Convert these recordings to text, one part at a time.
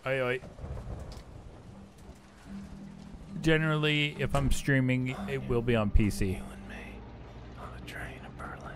Oi, oi. Generally, if I'm streaming, it will be on PC. You and me on a train to Berlin.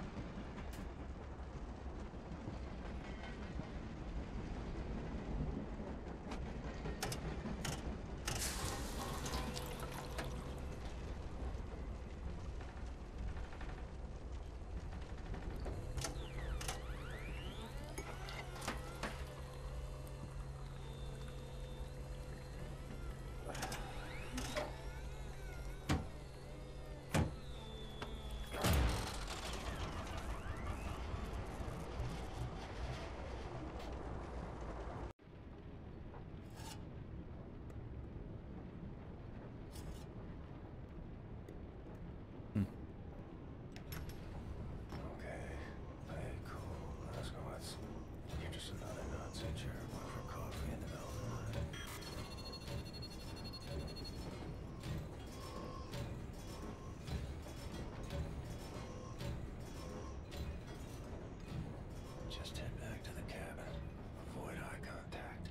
Just head back to the cabin. Avoid eye contact.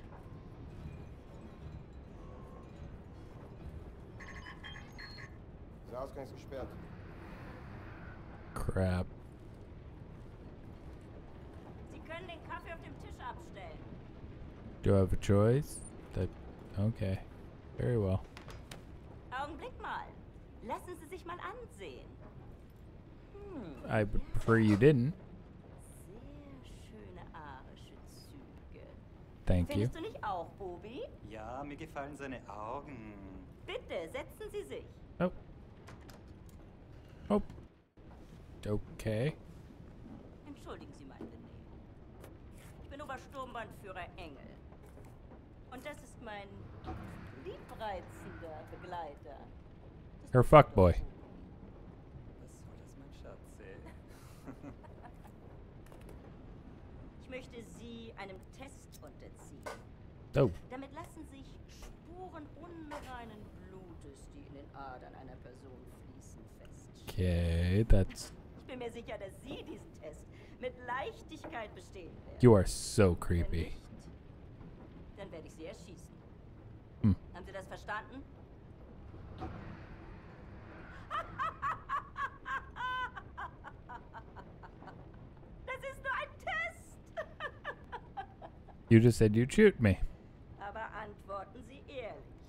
Der Ausgang ist gesperrt. Crap. Sie können den Kaffee auf dem Tisch abstellen. Do I have a choice? Okay. Very well. Augenblick mal. Lassen Sie sich mal ansehen. I would prefer you didn't. Sehr schöne arische Züge. Thank you. Findest du nicht auch, Bobi? Ja, mir gefallen seine Augen. Bitte, setzen Sie sich. Oh. Oh. Okay. Entschuldigen Sie mein Benehmen. Ich bin Obersturmbannführer Engel. Und das ist mein liebreizender Begleiter. Her fuckboy. Was soll das, mein Schatz? Ich möchte Sie einem Test unterziehen. Oh. Damit lassen sich Spuren unreinen Blutes, die in den Adern einer Person fließen, feststellen. Okay, that's... Ich bin mir sicher, dass Sie diesen Test mit Leichtigkeit bestehen werden. You are so Wenn creepy. nicht, dann werde ich Sie erschießen. Hm. Haben Sie das verstanden? Das ist nur ein Test. You just said you'd shoot me. Aber antworten Sie ehrlich.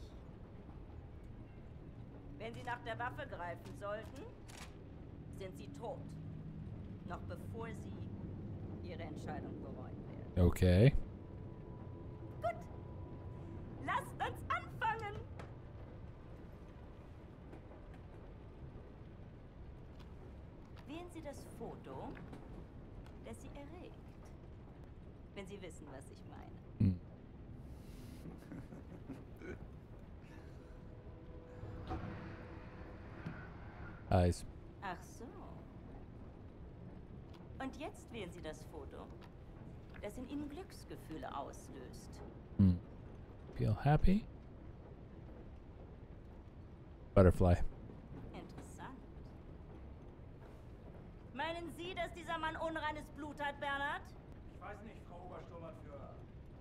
Wenn Sie nach der Waffe greifen sollten, sind Sie tot. Noch bevor Sie Ihre Entscheidung bereuen werden. Okay. Gut. Lasst uns anfangen. Wählen Sie das Foto, das Sie erregt. Wenn Sie wissen, was ich meine. Hm. Eyes. Ach so. Und jetzt wählen Sie das Foto, das in Ihnen Glücksgefühle auslöst. Hmm. Feel happy? Butterfly. Interessant. Meinen Sie, dass dieser Mann unreines Blut hat, Bernhard? Ich weiß nicht, Frau Obersturmbannführer.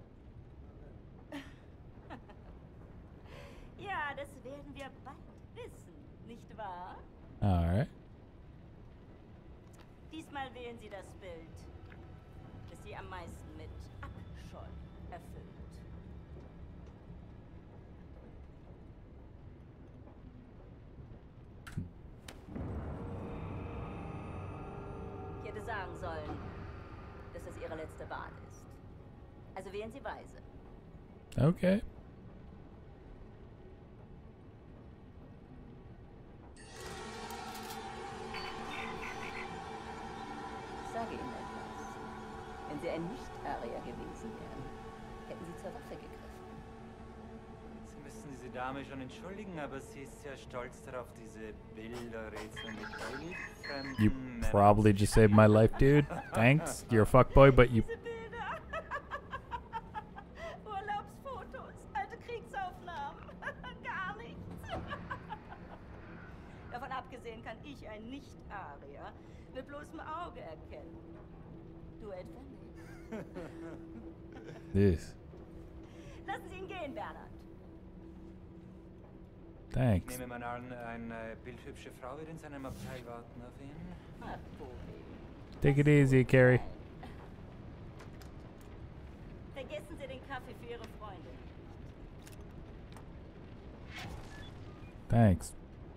Ja, das werden wir bald wissen, nicht wahr? Alright. Diesmal wählen Sie das Bild, das Sie am meisten mit Abscheu erfüllt. Ich hätte sagen sollen, dass das Ihre letzte Wahl ist. Also wählen Sie weise. Okay. Ich sage Ihnen etwas. Wenn Sie ein Nicht-Arier gewesen wären, hätten Sie zur Waffe gegriffen. Sie müssen diese Dame schon entschuldigen, aber sie ist sehr stolz darauf, diese Bilderrätsel mit wildfremden You Männern probably just saved my life, dude. Thanks. You're a fuckboy, but you... Diese Bilder! Urlaubsfotos, alte Kriegsaufnahmen, gar nichts. Davon abgesehen kann ich ein Nicht-Arier mit bloßem Auge erkennen. Du etwa nicht? This. Lassen Sie ihn gehen, Bernhard. Ich Thanks. nehme mal an, eine bildhübsche Frau wird in seinem Abteil warten auf ihn. Ach, Tobi. Take it easy, Carrie. Vergessen Sie den Kaffee für Ihre Freundin. Thanks.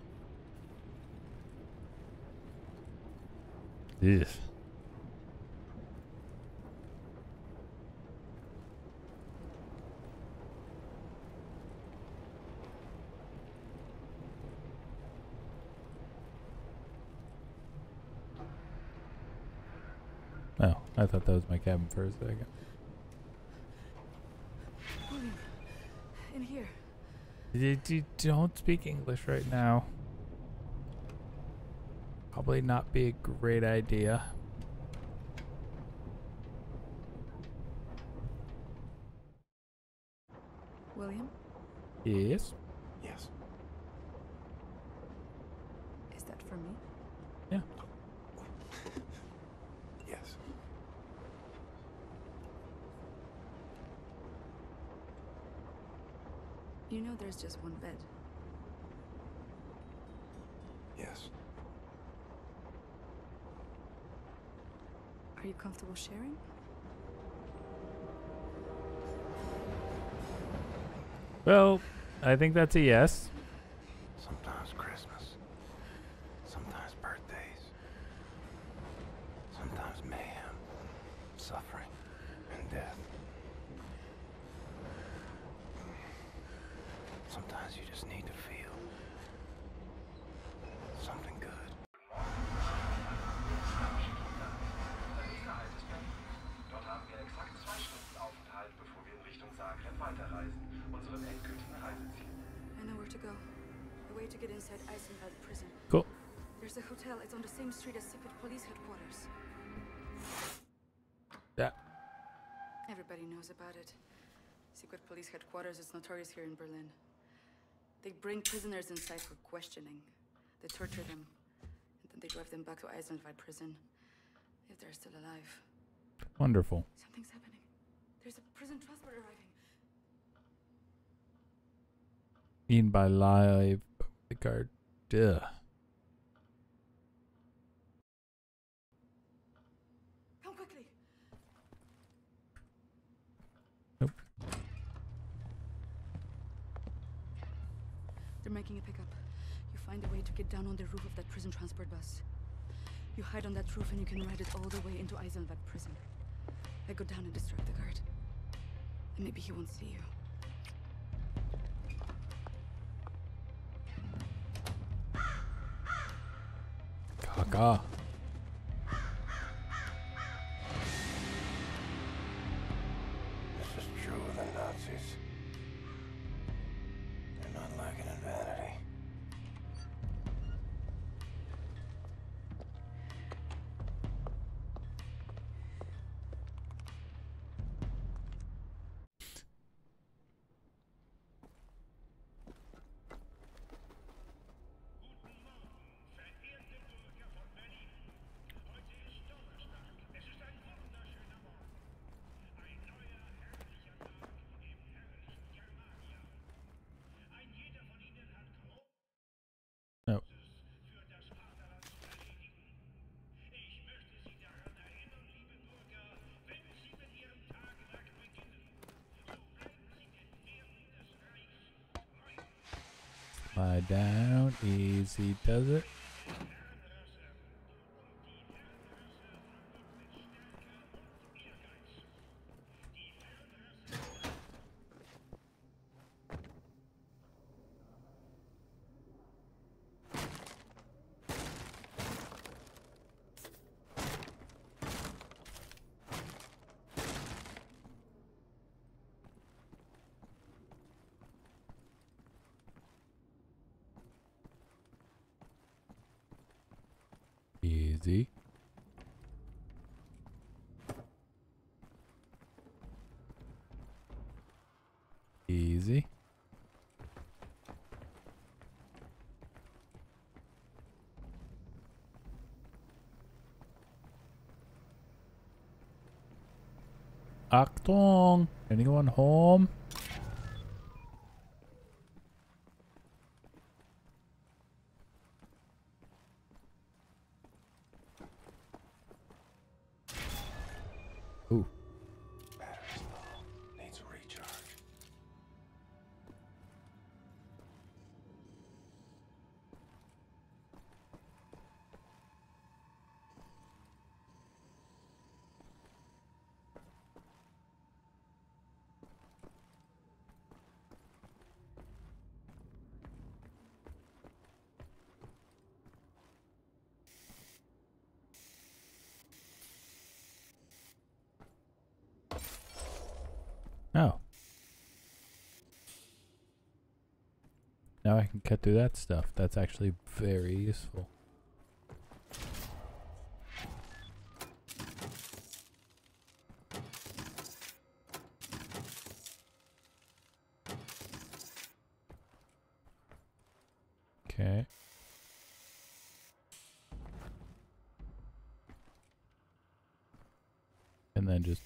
Ugh. Oh, I thought that was my cabin for a second. William, in here. You don't speak English right now. Probably not be a great idea. William, Yes? Yes. is that for me? Yeah. Yes. You know there's just one bed. Yes. Are you comfortable sharing? Well, I think that's a yes. Sometimes Christmas. Sometimes birthdays. Sometimes mayhem, suffering, and death. Sometimes you just need to feel something good. Dort haben wir exakt 2 Stunden Aufenthalt, bevor wir in Richtung Zagreb weiterreisen, unserem endgültigen Reiseziel. I know where to go. The way to get inside Eisenwald prison. Cool. There's a hotel. It's on the same street as secret police headquarters. Yeah. Everybody knows about it. Secret police headquarters is notorious here in Berlin. They bring prisoners inside for questioning. They torture them, and then they drive them back to Eisenwald prison, if they're still alive. Wonderful. Something's happening. There's a prison transport arriving. Eaten by live the guard. Duh. Come quickly. Nope. They're making a pickup. You find a way to get down on the roof of that prison transport bus. You hide on that roof and you can ride it all the way into Eisenwald prison. I go down and distract the guard. And maybe he won't see you. Gaga. This is true of the Nazis. They're not lacking in vanity. Nope. Lie down. Easy does it. Easy. Easy. Achtung! Anyone home? Oh. Now I can cut through that stuff. That's actually very useful. Okay. And then just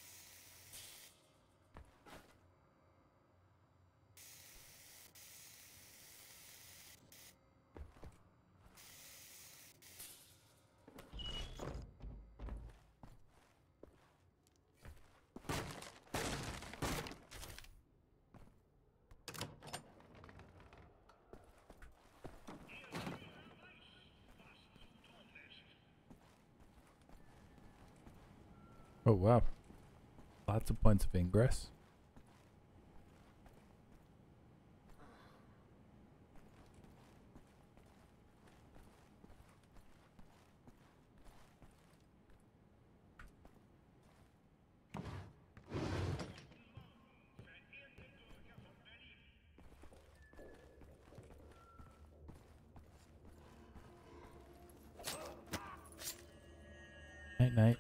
oh wow. Lots of points of ingress. Night night.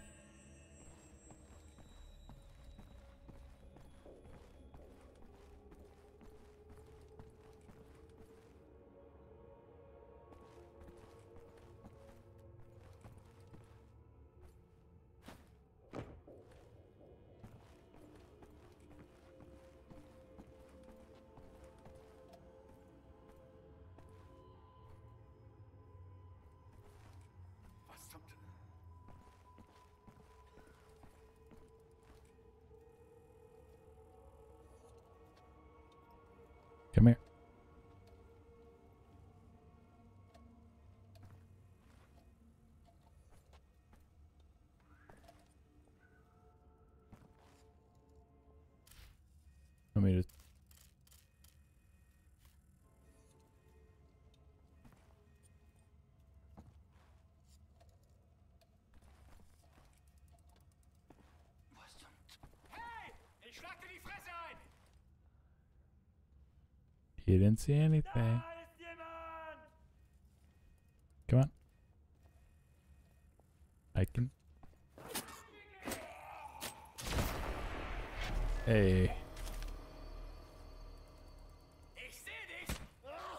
Come here. Let me just. Hey! Ich schlag dir die Fresse ein! You didn't see anything. Da ist jemand! Come on. I can. Hey. Ich seh dich!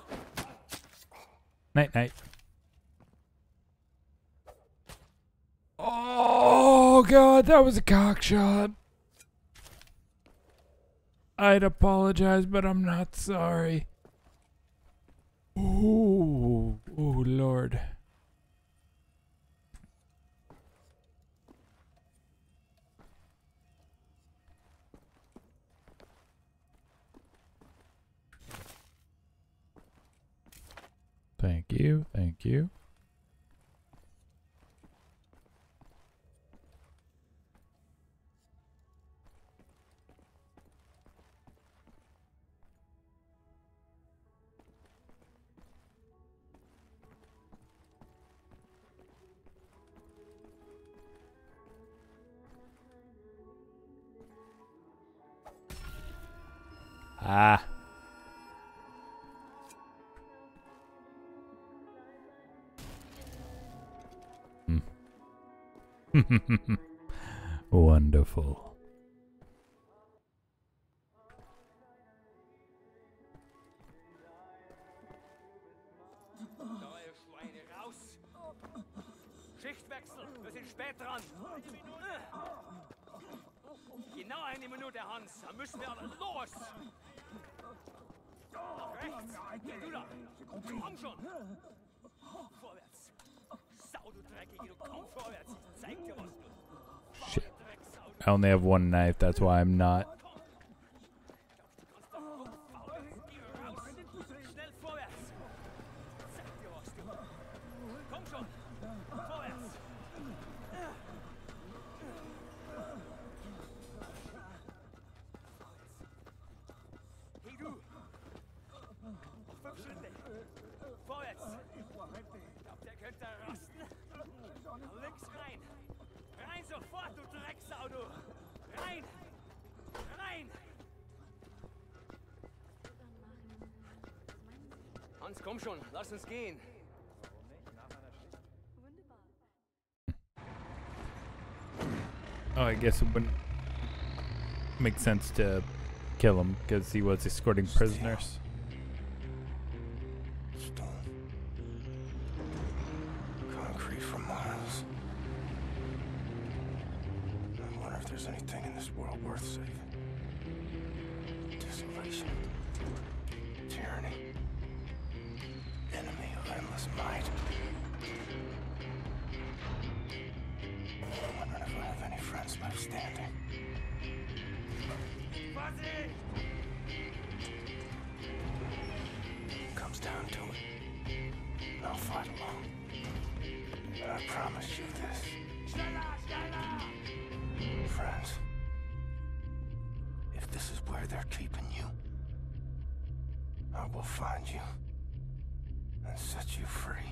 Night night. Oh god, that was a cock shot. I'd apologize, but I'm not sorry. Ooh, oh Lord. Thank you, thank you. Ah. Wonderful. Neue Schweine raus! Schichtwechsel, wir sind spät dran. Genau eine Minute, Hans. Dann müssen wir aber los! Rechts! Geh du da! Komm schon! Vorwärts! Sau, du Dreckige, du komm vorwärts! Ich zeig dir was, du! Shit. I only have one knife, that's why I'm not. Schnell vorwärts! Zeig dir was, du! Komm schon! Vorwärts! Hey du! 5 Schritte! Vorwärts! Ich glaub, der könnte rasten. Links rein! Rein sofort, du Drecksau, du! Rein! Jetzt komm schon, lass uns gehen. Oh, I guess it wouldn't make sense to kill him because he was escorting prisoners. Stone. Concrete for miles. I wonder if there's anything in this world worth saving. Desolation. Tyranny. Enemy of endless might. I'm wondering if I have any friends left standing. Comes down to it. I'll fight alone. But I promise you this. Friends, if this is where they're keeping you, I will find you and set you free.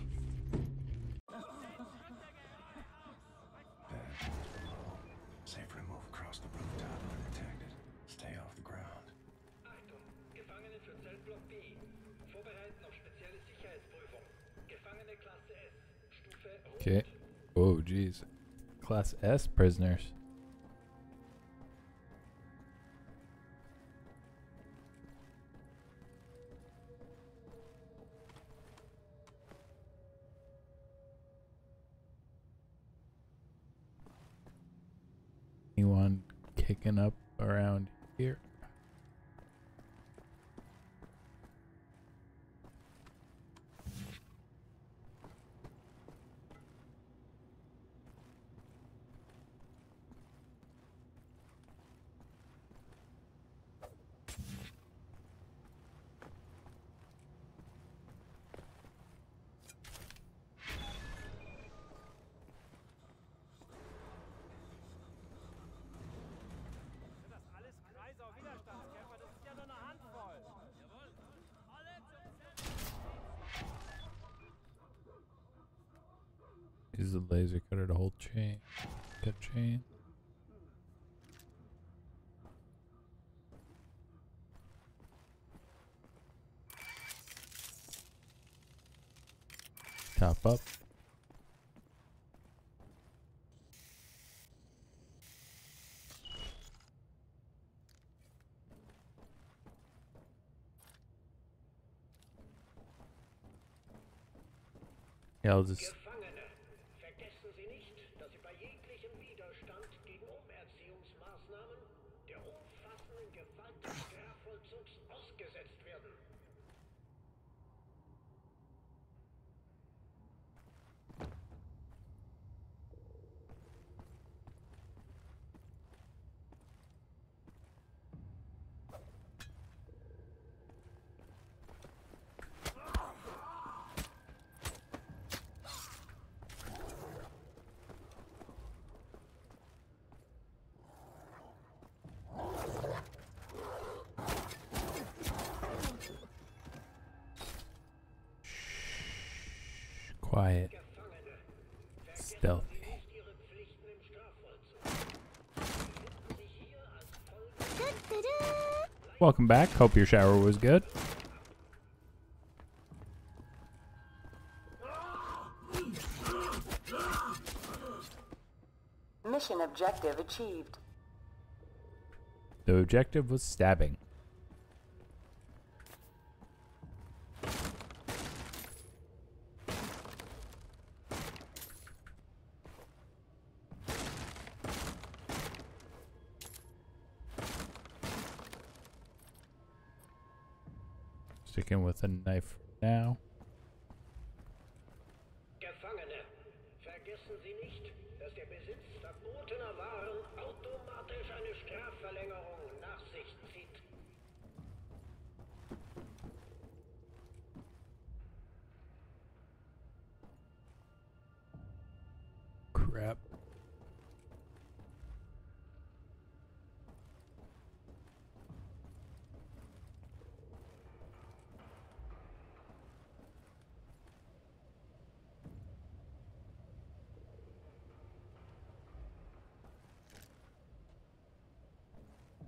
Safe remove across the rooftop undetected. Stay off the ground. Achtung, Gefangene für Zellblock B. Vorbereiten auf spezielle Sicherheitsprüfung. Gefangene Klasse S. Stufe Rot. Okay. Oh, jeez. Class S prisoners. Anyone kicking up around here? Das alles Kreiser Widerstandskämpfer, das ist ja nur eine Handvoll. Jawohl. Alle zum Use the laser cutter to hold chain. Cut chain. Top up. Yeah, I'll just Gefangene, vergessen Sie nicht, dass Sie bei jeglichem Widerstand gegen Umerziehungsmaßnahmen der umfassenden Gewalt des Strafvollzugs ausgesetzt werden. quiet, Gefangene, vergessen stealthy. Sie nicht Ihre Pflichten im Strafvollzug. Sie befinden sich hier als Folge. Welcome back. Hope your shower was good. Mission objective achieved. The objective was stabbing. Sticking with a knife now. Gefangene, vergessen Sie nicht, dass der Besitz verbotener Waren automatisch eine Strafverlängerung nach sich zieht. Crap.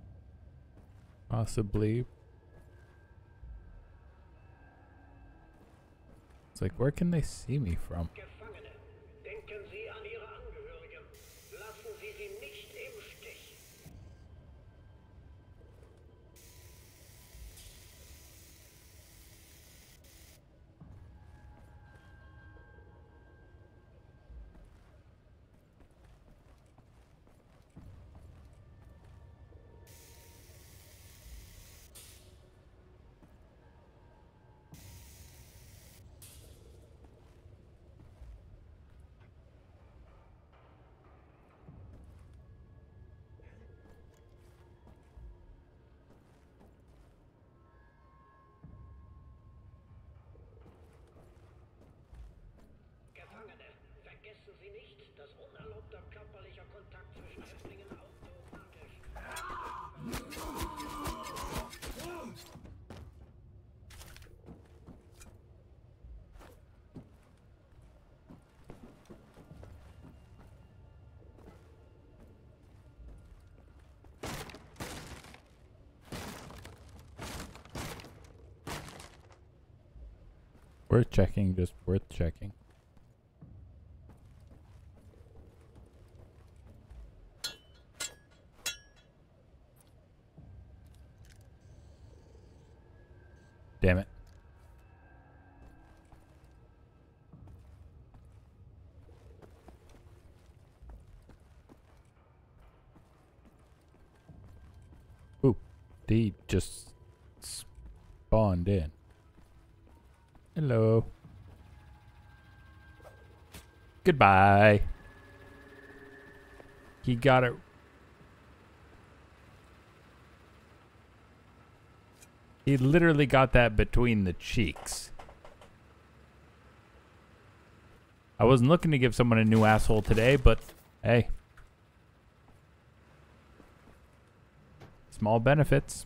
Possibly. It's like, where can they see me from? Gefangene, denken Sie an Ihre Angehörigen. Lassen Sie sie nicht im Stich. Gefangene, vergessen Sie nicht, dass unerlaubter körperlicher Kontakt zwischen Häftlingen automatisch. Worth checking, just worth checking. Damn it. Ooh, they just spawned in. Hello. Goodbye. He got it. He literally got that between the cheeks. I wasn't looking to give someone a new asshole today, but hey. Small benefits.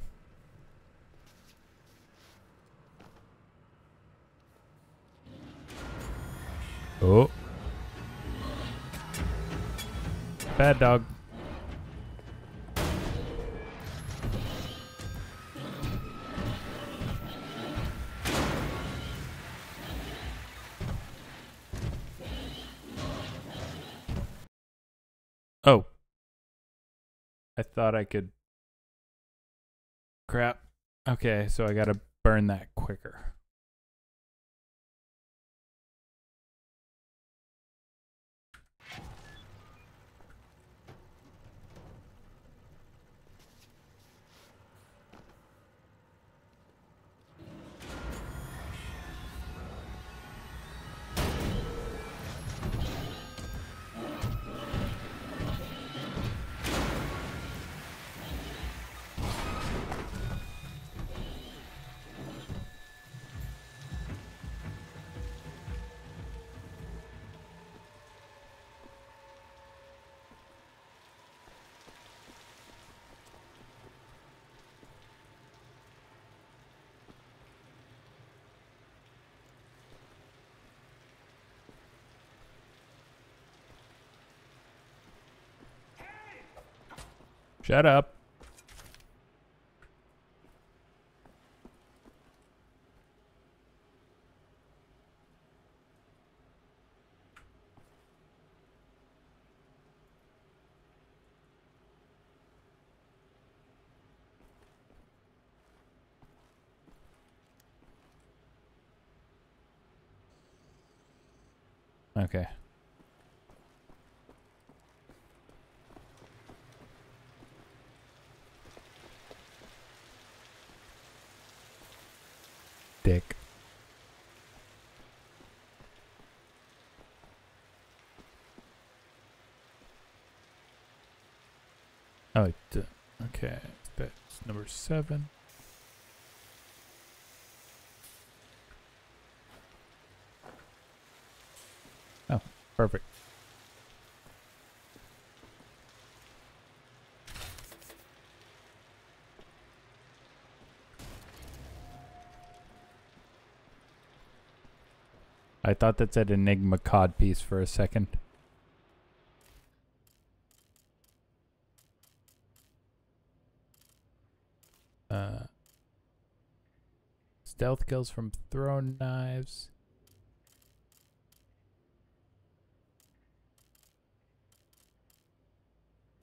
Oh. Bad dog. Oh. I thought I could. Crap. Okay, so I gotta burn that quicker. Shut up. Okay. Dick. Oh, okay. That's number 7. Oh, perfect. I thought that said Enigma codpiece for a second. Stealth kills from thrown knives.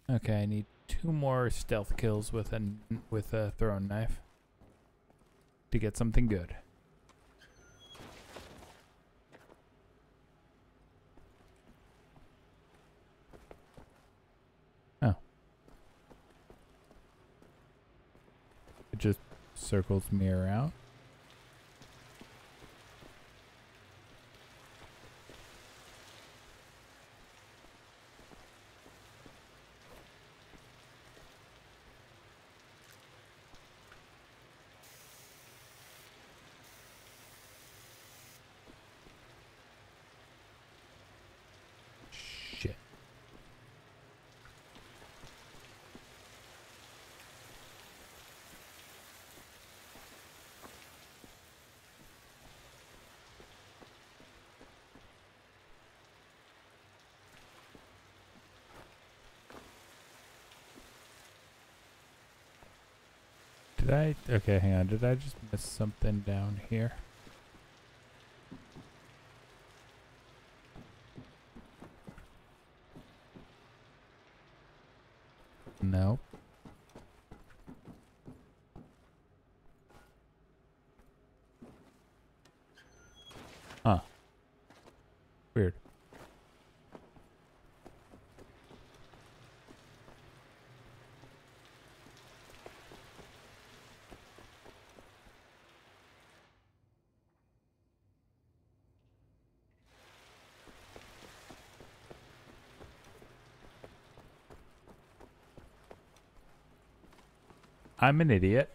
Okay, I need 2 more stealth kills with a throwing knife to get something good. Oh. It just circles me around. Shit. Did I? Okay, hang on. Did I just miss something down here? No. Huh. Weird. I'm an idiot.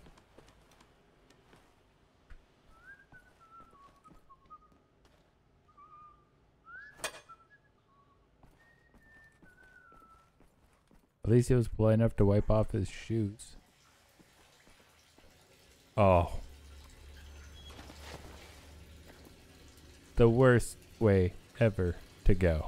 At least he was polite enough to wipe off his shoes. Oh. The worst way ever to go.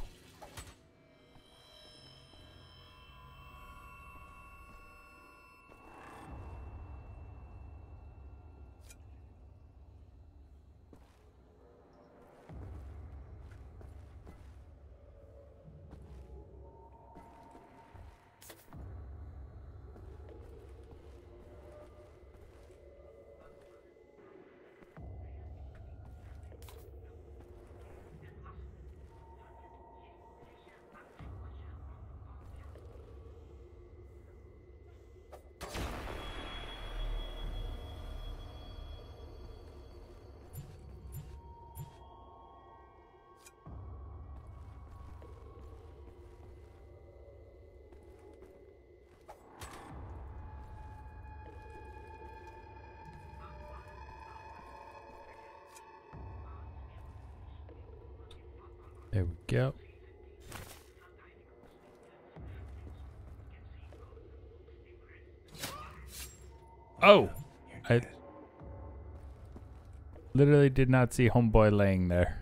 There we go. Oh! I literally did not see homeboy laying there.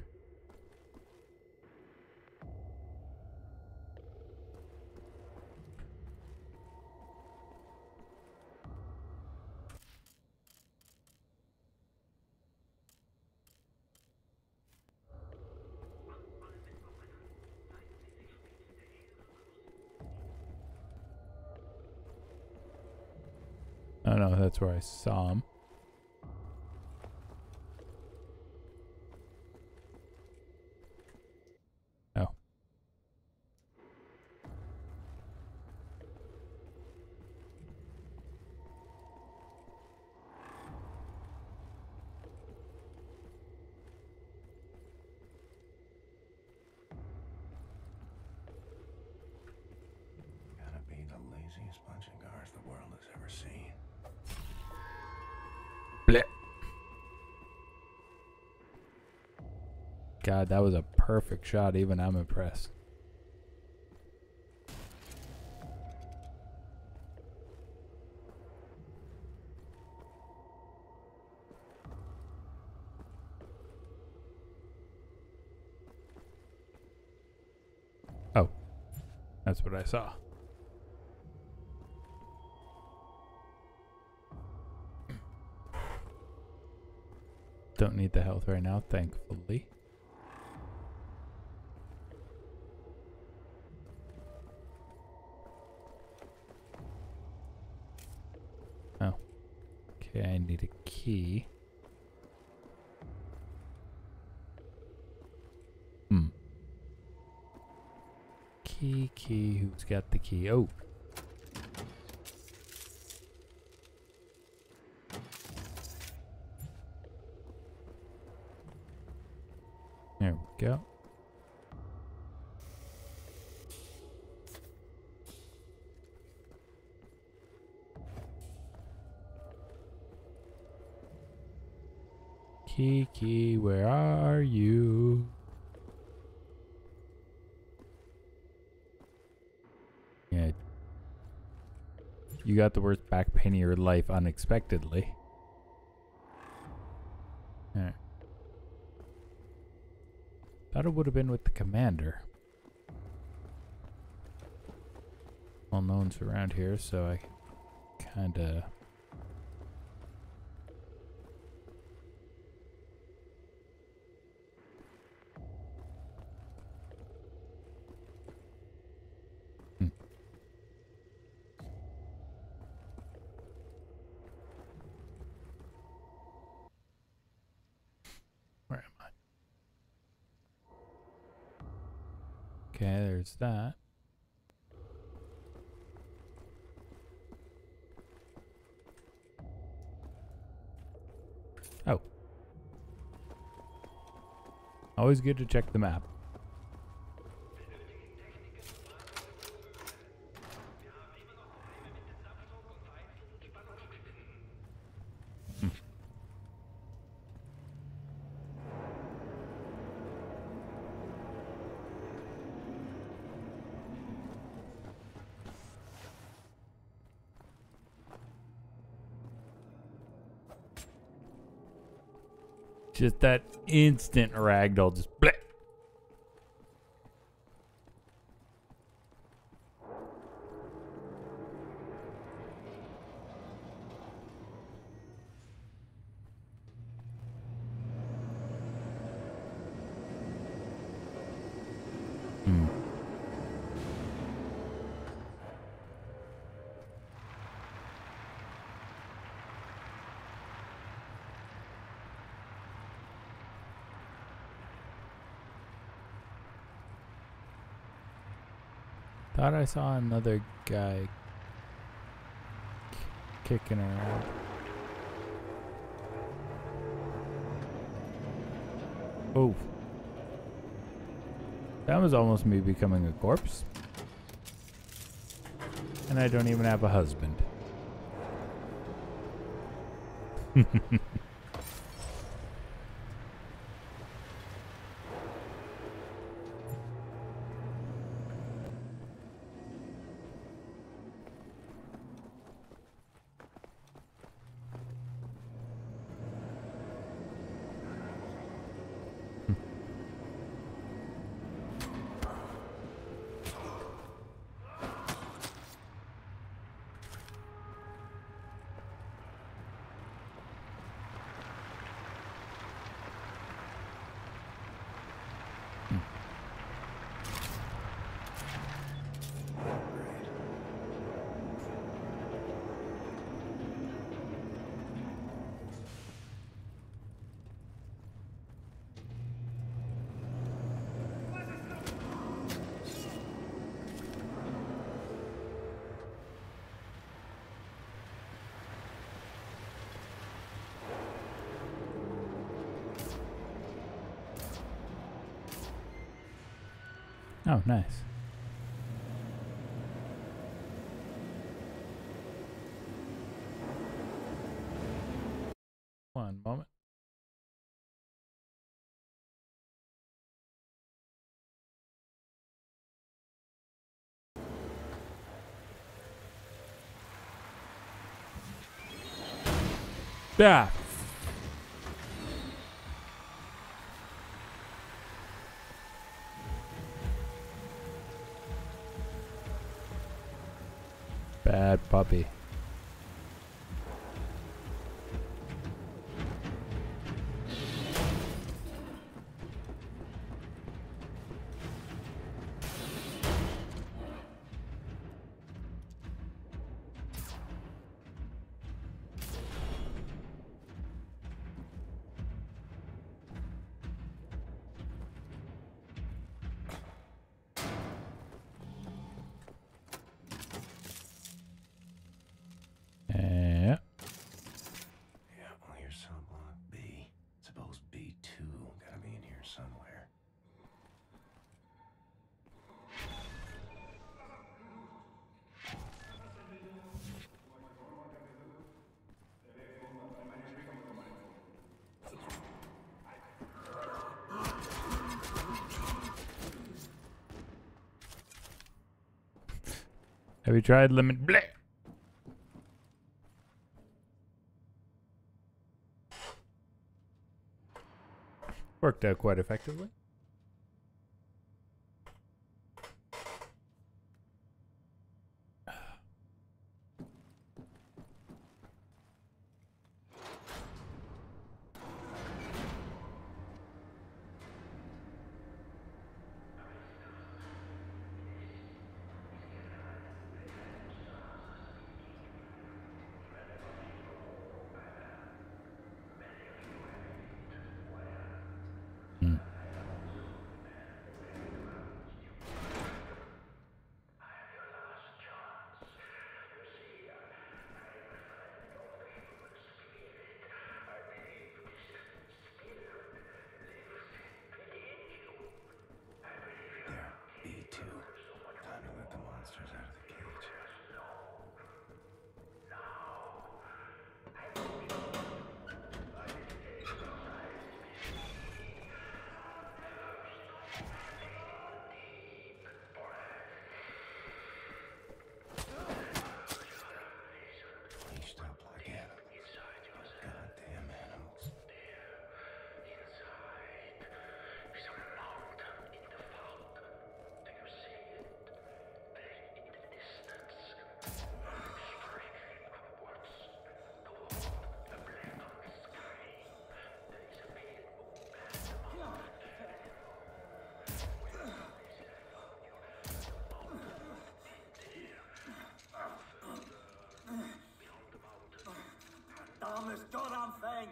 Oh no, that's where I saw him. Oh. Gotta be the laziest bunch of guards the world has ever seen. Blech. God, that was a perfect shot. Even I'm impressed. Oh, that's what I saw. Don't need the health right now, thankfully. Okay, I need a key. Key. Who's got the key? Oh. There we go. Key, where are you? Yeah. You got the worst back pain of your life unexpectedly. Alright. Thought it would have been with the commander. Well, no one's around here, so I kinda... Where am I? Okay, there's that. Oh. Always good to check the map. Just that instant ragdoll, just bleh. Thought I saw another guy kicking around. Oh. That was almost me becoming a corpse. And I don't even have a husband. Oh, nice. One moment. Yeah. Bad puppy. Have you tried lemon? Bleh. Worked out quite effectively. B2. Time to let the monsters out of the cage. Leashed up like animals. Goddamn animals. Damn this goddamn thing!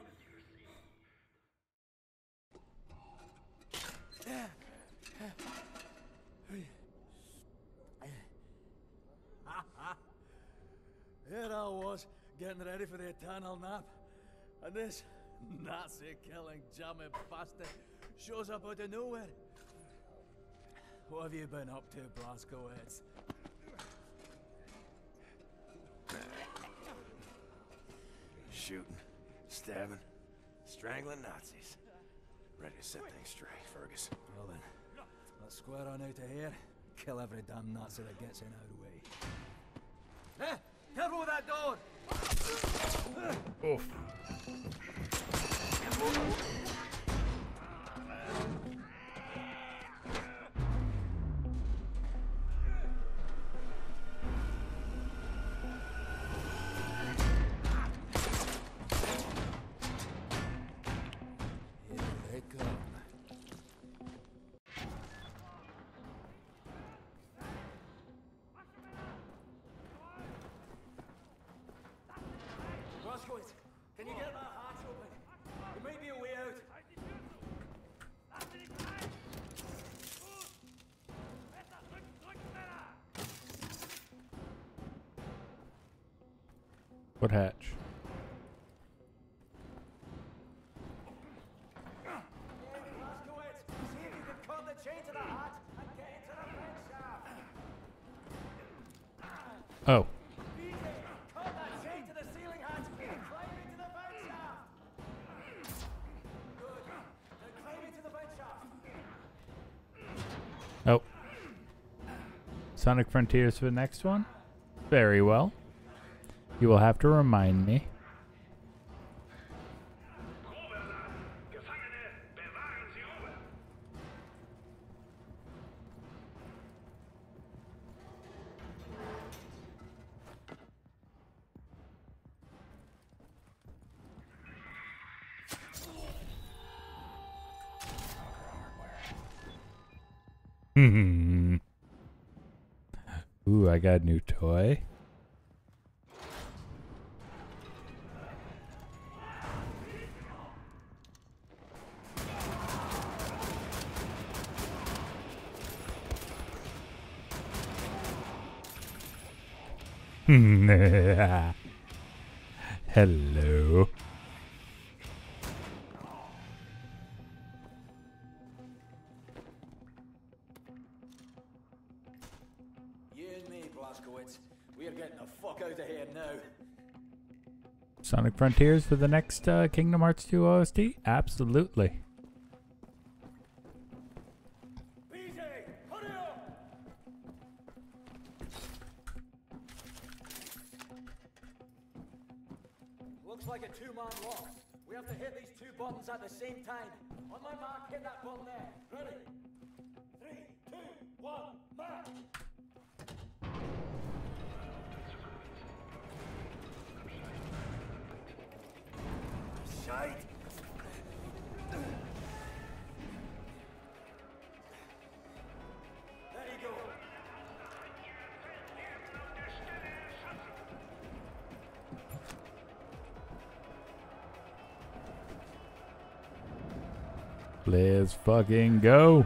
Here I was, getting ready for the eternal nap, and this Nazi-killing jammy bastard shows up out of nowhere. What have you been up to, Blazkowicz? Shooting, stabbing, strangling Nazis. Ready to set things straight, Fergus. Well then, let's square on out of here. Kill every damn Nazi that gets in our way. Hey! Careful with that door! Oof. Here they come. Blazkowicz, can you get that hatch open? There might be a way out. What hatch? Blazkowicz, see if you can cut the chain to the hatch and get into the vent shaft. Oh. BJ, cut that chain to the ceiling hatch and climb into the vent shaft. Good. Now climb into the vent shaft. Oh. Sonic Frontiers for the next one? Very well. You will have to remind me. Hmm. Ooh, I got a new toy. Hello. You and me, Blazkowicz. We are getting the fuck out of here now. Sonic Frontiers for the next Kingdom Hearts 2 OST? Absolutely. BJ, hurry up! Looks like a two-man lock. We have to hit these two buttons at the same time. On my mark, hit that button there. Ready? 3, 2, 1, mark! Shite! There you go. Let's fucking go.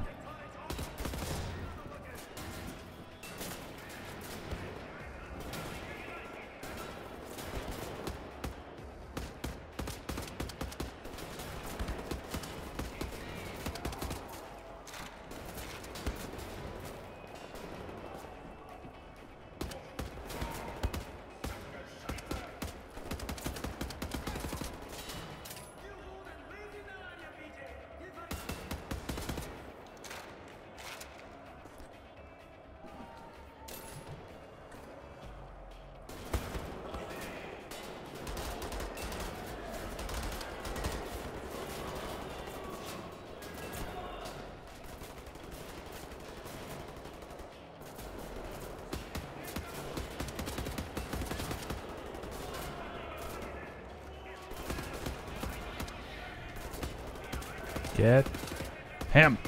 Get him.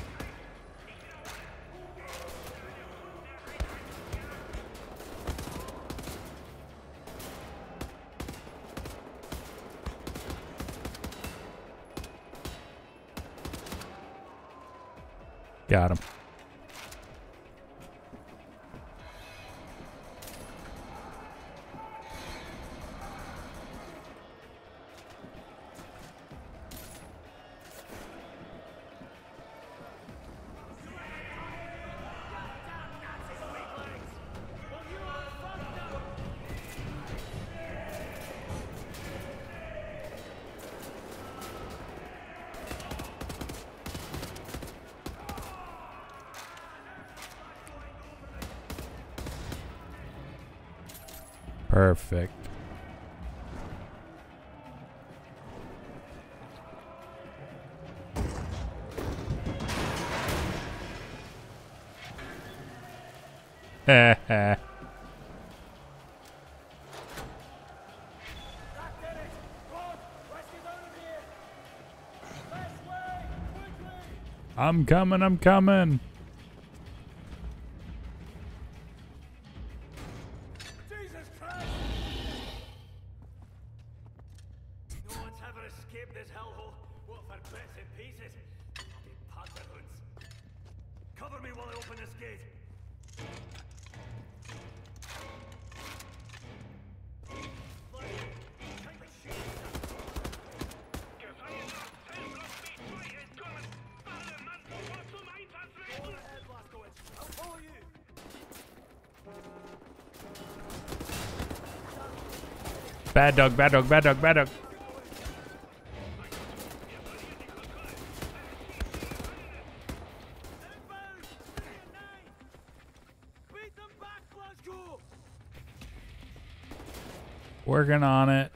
Got him. Perfect. Heh. I'm coming, I'm coming. Jesus Christ! No one's ever escaped this hellhole. What for bits and pieces? Bloody pantherhoods. Cover me while I open this gate. Bad dog, bad dog, bad dog, bad dog. Working on it.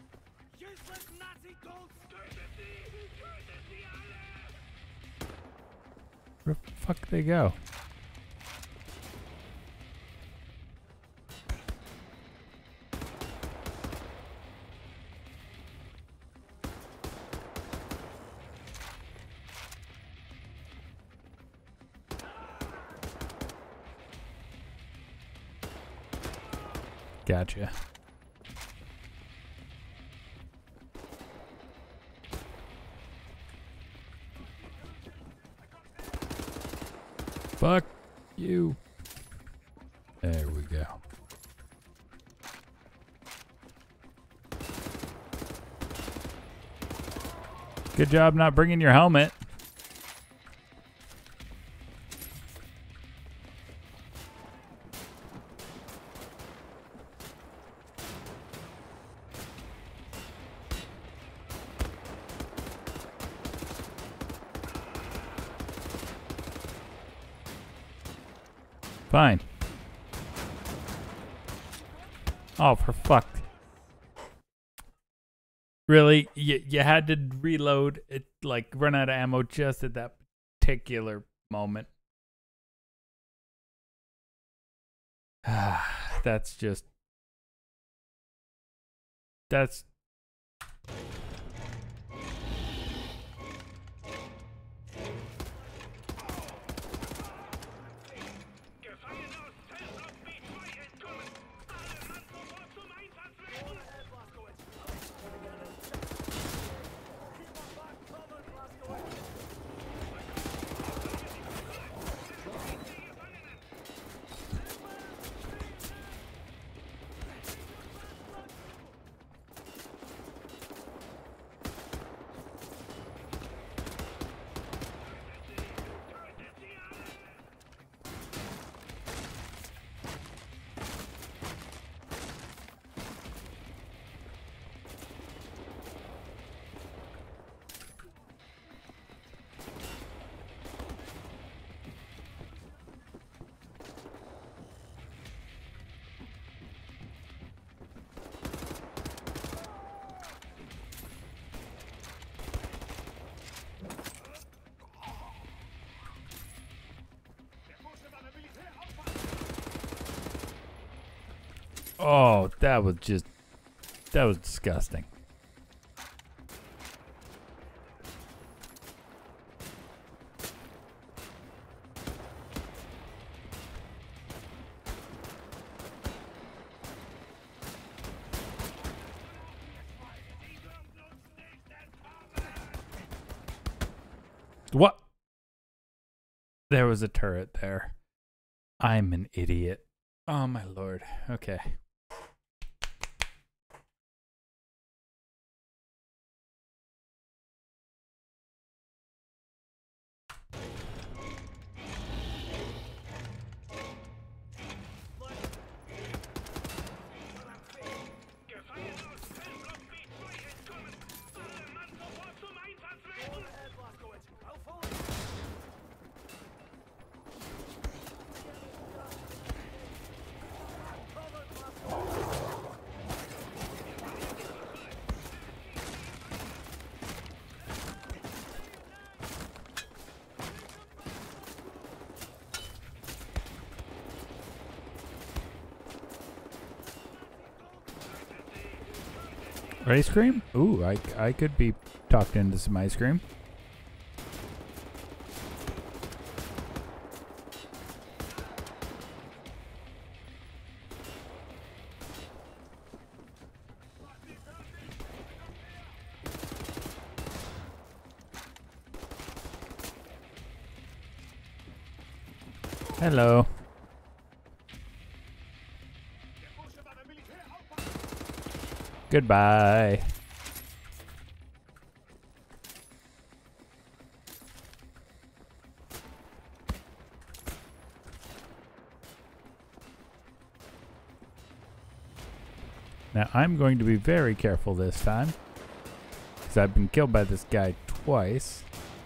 Where the fuck did they go? Gotcha. Fuck you. There we go. Good job not bringing your helmet. Fine. Oh, for fuck. Really? You had to reload it, like run out of ammo just at that particular moment. That's just... That's... Oh, that was disgusting. What? There was a turret there. I'm an idiot. Oh my lord. Okay. Ice cream? Ooh, I could be talked into some ice cream. Hello. Goodbye. Now I'm going to be very careful this time, because I've been killed by this guy twice.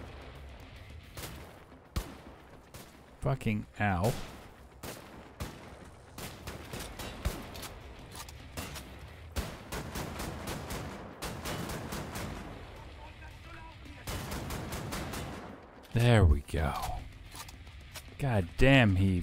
Fucking ow. There we go. God damn, he...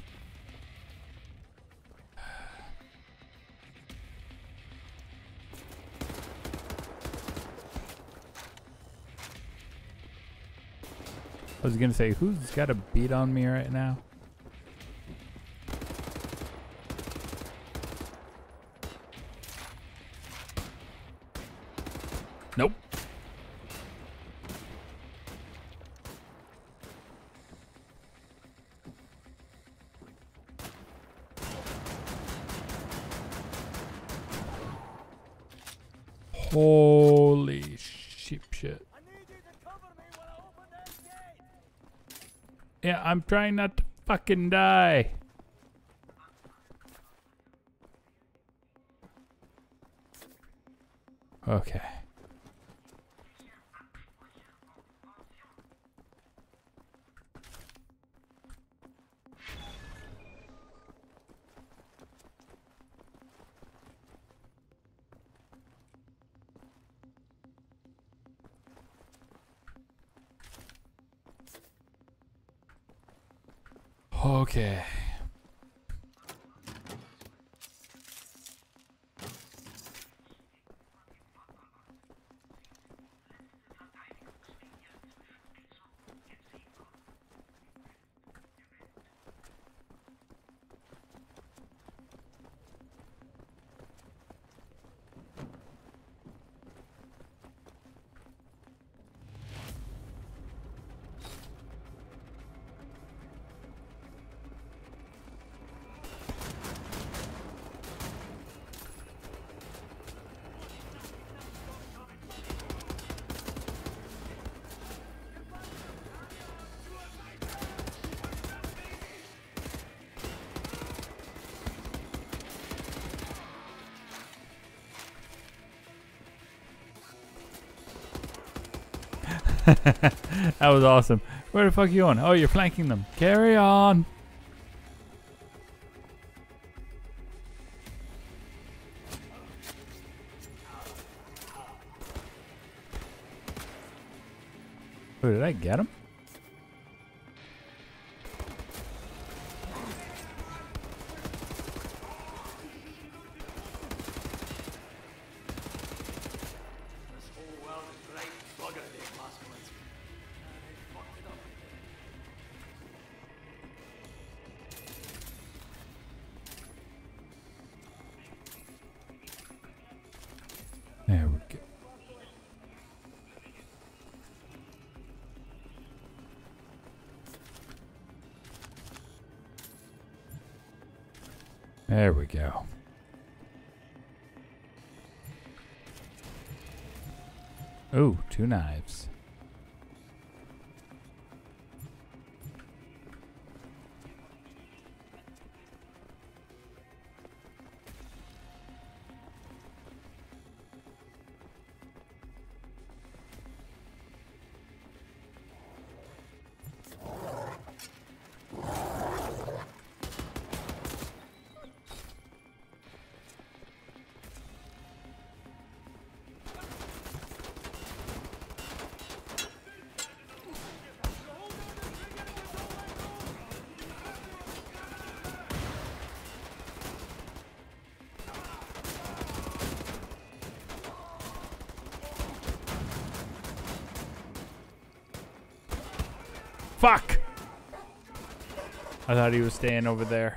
I was gonna say, who's got a beat on me right now? Nope. Holy sheep shit. Yeah, I'm trying not to fucking die. Okay. Okay. That was awesome. Where the fuck are you on? Oh, you're flanking them. Carry on. Oh, did I get him? This whole world is right bugger the Emasculans. They fucked it up. There we go. There we go. Oh, 2 knives. Fuck! I thought he was staying over there.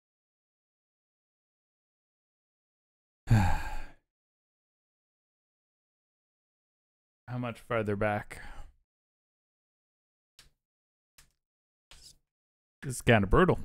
How much farther back? This is kind of brutal.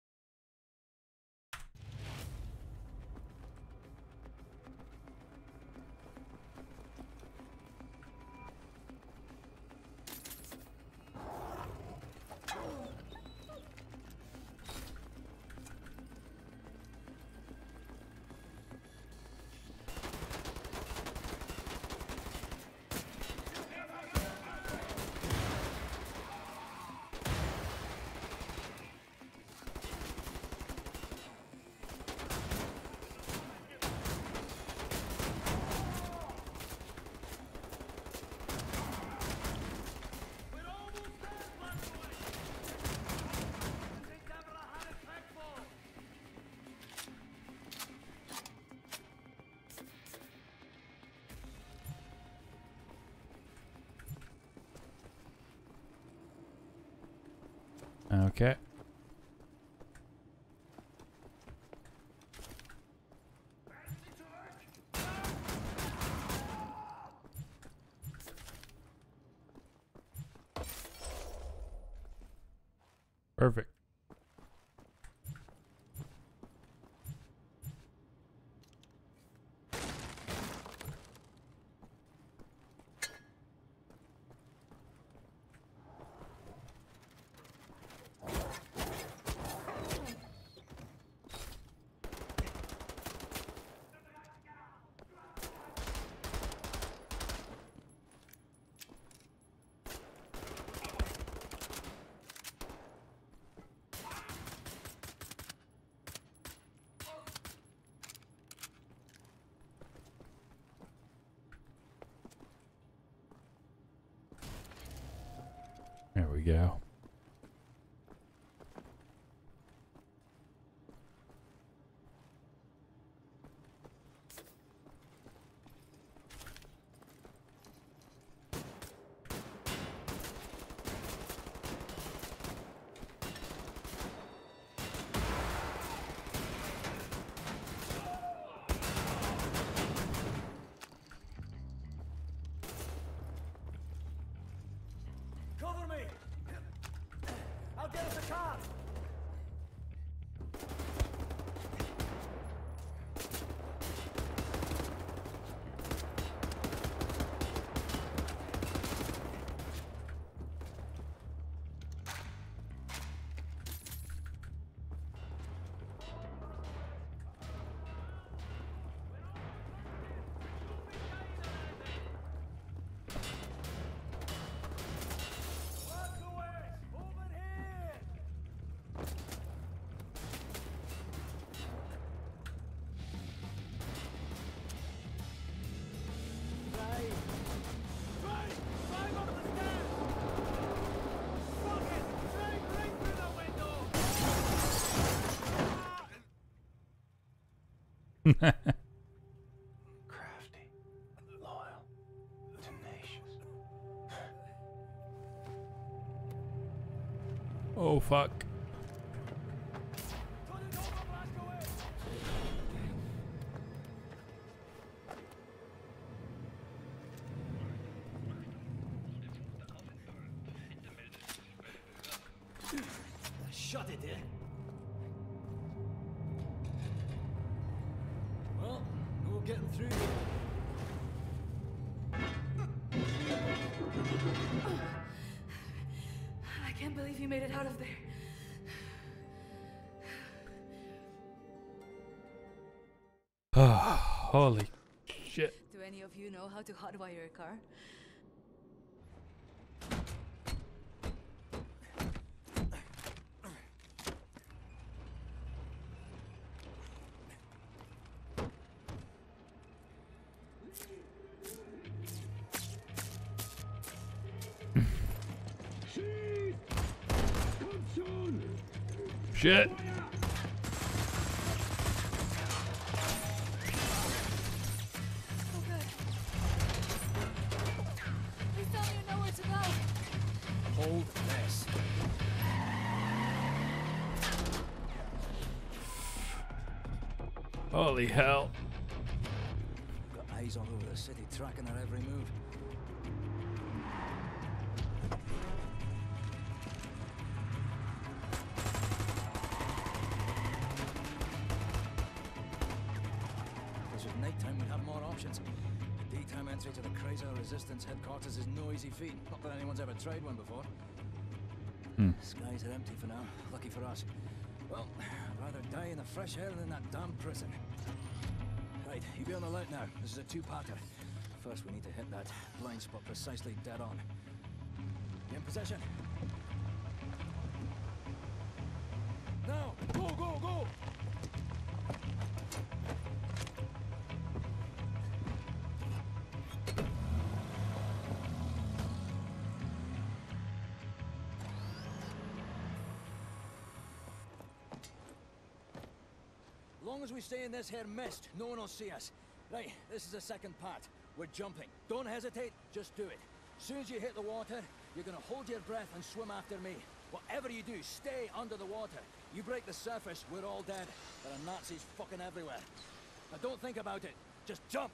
Okay. Perfect. There we go. Crafty, loyal, tenacious. Oh fuck. Shut it, eh? Well, no getting through here. I can't believe you made it out of there. Holy shit. Do any of you know how to hotwire a car? Shit. Oh good. Please tell me you know where to go. Hold this. Holy hell. Got eyes all over the city, tracking our every move. If this was nighttime, we'd have more options. Daytime entry to the Chrysler Resistance headquarters is no easy feat. Not that anyone's ever tried one before. Skies are empty for now. Lucky for us. Well, I'd rather die in the fresh air than in that damn prison. Right, you be on the alert now. This is a two-parter. First, we need to hit that blind spot precisely dead on. You in position? Now! Go, go, go! Long as we stay in this here mist, no one will see us. Right, this is the second part. We're jumping. Don't hesitate, just do it. As soon as you hit the water, you're gonna hold your breath and swim after me. Whatever you do, stay under the water. You break the surface, we're all dead. There are Nazis fucking everywhere. Now don't think about it, just jump!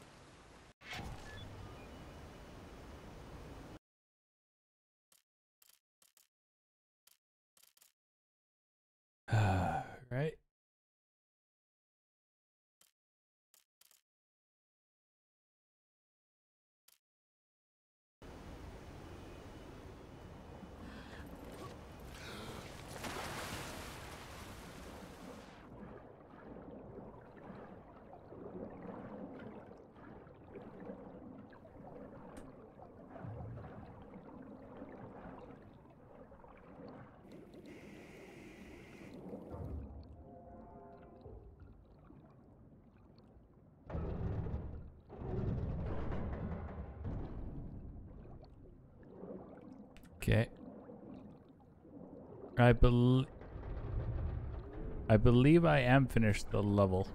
Right. Okay. I believe I am finished the level.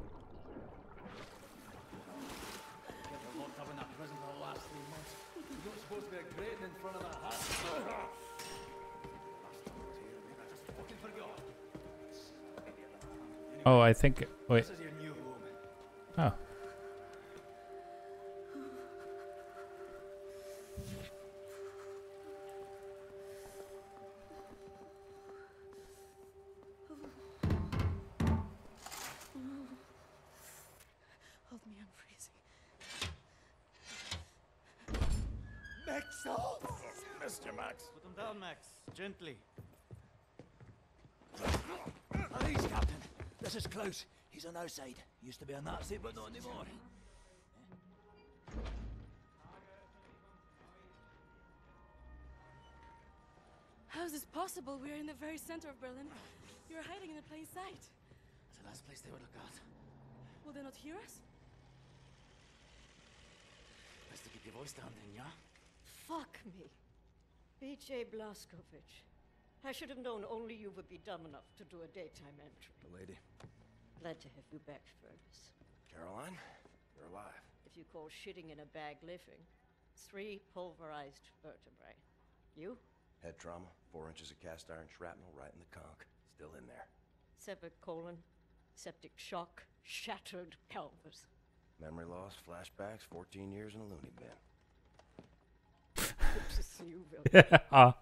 Get locked up in that prison for the last 3 months. You don't supposed to be a grating in front of that hut. I just fucking forgot. Oh, I think. Wait. This is your new home. Oh. Mr. Max. Put him down, Max. Gently. Please, Captain. This is Klaus. He's on our side. Used to be a Nazi, but not anymore. How is this possible? We're in the very center of Berlin. You're hiding in plain sight. It's the last place they would look at. Will they not hear us? Best to keep your voice down then, yeah? Fuck me. B.J. Blazkowicz. I should have known only you would be dumb enough to do a daytime entry. The lady. Glad to have you back, Fergus. Caroline, you're alive. If you call shitting in a bag living, 3 pulverized vertebrae. You? Head trauma, 4 inches of cast iron shrapnel right in the conch. Still in there. Severed colon, septic shock, shattered pelvis. Memory loss, flashbacks, 14 years in a loony bin. Good to see you, Will.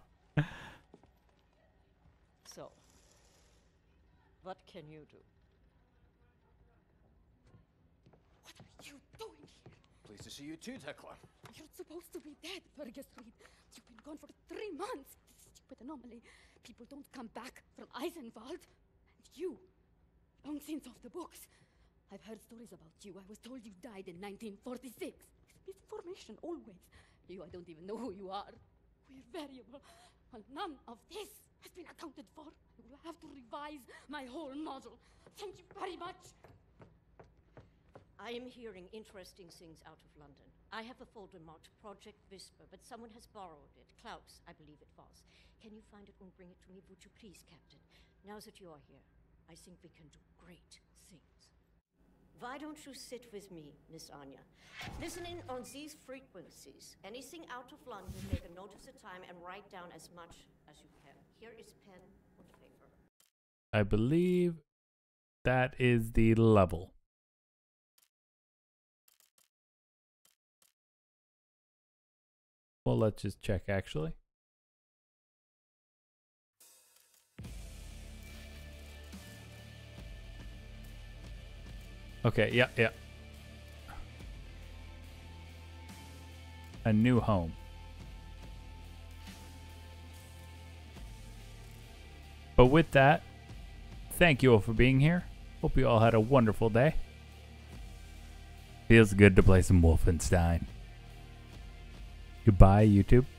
So, what can you do? What are you doing here? Pleased to see you too, Tekla. You're supposed to be dead, Fergus Reed. You've been gone for 3 months. This stupid anomaly. People don't come back from Eisenwald. And you, long since off the books. I've heard stories about you. I was told you died in 1946. Misinformation, always. You, I don't even know who you are. We're variable. Well, none of this has been accounted for. I will have to revise my whole model. Thank you very much. I am hearing interesting things out of London. I have a folder marked Project Whisper, but someone has borrowed it. Klaus, I believe it was. Can you find it and bring it to me, would you please, Captain? Now that you are here, I think we can do great things. Why don't you sit with me, Miss Anya? Listen in on these frequencies. Anything out of London, make a note of the time and write down as much as you can. Here is pen and paper. I believe that is the level. Well, let's just check actually. Okay, yeah. A new home. But with that, thank you all for being here. Hope you all had a wonderful day. Feels good to play some Wolfenstein. Goodbye, YouTube.